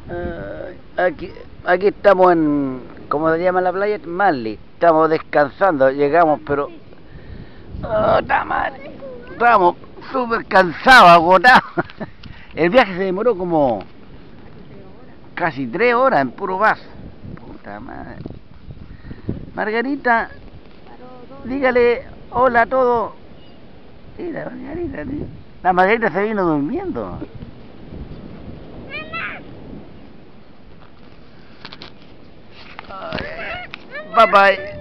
Aquí estamos en, ¿cómo se llama la playa? Manly. Estamos descansando, llegamos, pero... ¡Oh, ta madre! Estamos súper cansados, agotados. El viaje se demoró como casi 3 horas en puro bus. Puta madre. Margarita, dígale hola a todos. Mira, Margarita, tío. La Margarita se vino durmiendo. Bye bye.